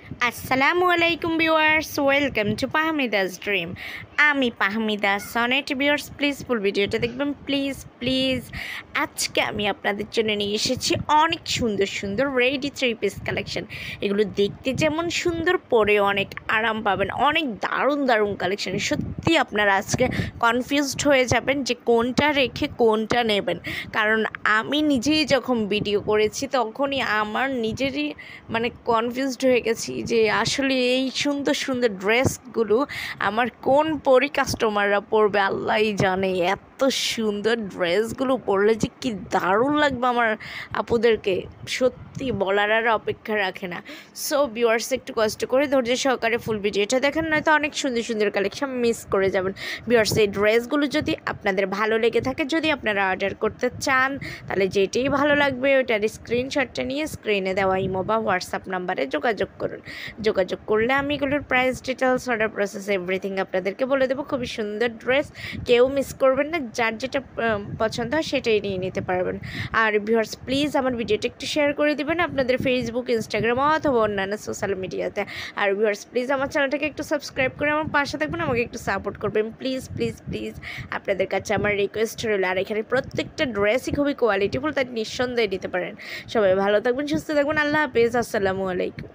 আসসালামু আলাইকুম viewers, welcome to Pahmida's dream. আমি Pahmida Sonet. Viewers please full ভিডিওটা দেখবেন, প্লিজ প্লিজ। আজকে আমি আপনাদের জন্য নিয়ে এসেছি অনেক সুন্দর সুন্দর রেডি থ্রি পিস কালেকশন। এগুলো দেখতে যেমন সুন্দর, পরে অনেক আরাম পাবেন। অনেক দারুণ দারুণ কালেকশন। সত্যি আপনারা আজকে কনফিউজড হয়ে যাবেন যে কোনটা রেখে কোনটা নেবেন। কারণ আমি নিজেই যখন ভিডিও করেছি তখনই আমার নিজেরই কনফিউজড হয়ে গেছি যে আসলে এই সুন্দর সুন্দর ড্রেসগুলো আমার কোন কাস্টমাররা পরবে আল্লাহই জানে। এত সুন্দর ড্রেসগুলো পরলে যে কি দারুণ লাগবে আমার আপুদেরকে, সত্যি বলার আর অপেক্ষা রাখে না। সো ভিউয়ার্স একটু কষ্ট করে ধৈর্য সহকারে ফুল ভিডিওটা দেখেন, নয়তো অনেক সুন্দর সুন্দর কালেকশন মিস করে যাবেন। ভিউয়ার্স এই ড্রেসগুলো যদি আপনাদের ভালো লেগে থাকে, যদি আপনারা অর্ডার করতে চান, তাহলে যেটাই ভালো লাগবে ওটার স্ক্রিনশটটা নিয়ে স্ক্রিনে দেওয়া ইমো বা হোয়াটসঅ্যাপ নাম্বারে যোগাযোগ করুন। যোগাযোগ করলে আমি এগুলোর price details, order process everything আপনাদেরকে বলে দেবো। খুবই সুন্দর ড্রেস, কেউ মিস করবেন না। যার যেটা পছন্দ হয় সেটাই নিয়ে নিতে পারবেন। আর ভিউয়ার্স প্লিজ আমার ভিডিওটা একটু শেয়ার করে দেবেন আপনাদের ফেসবুক, ইনস্টাগ্রাম অথবা অন্যান্য সোশ্যাল মিডিয়াতে। আর ভিউয়ার্স প্লিজ আমার চ্যানেলটাকে একটু সাবস্ক্রাইব করে আমার পাশে থাকবেন, আমাকে একটু সাপোর্ট করবেন প্লিজ প্লিজ প্লিজ। আপনাদের কাছে আমার রিকোয়েস্ট রইল। আর এখানে প্রত্যেকটা ড্রেসই খুবই কোয়ালিটিফুল, তাই নিঃসন্দেহে নিতে পারেন। সবাই ভালো থাকবেন, সুস্থ থাকবেন। আল্লাহ হাফেজ, আসসালামু আলাইকুম।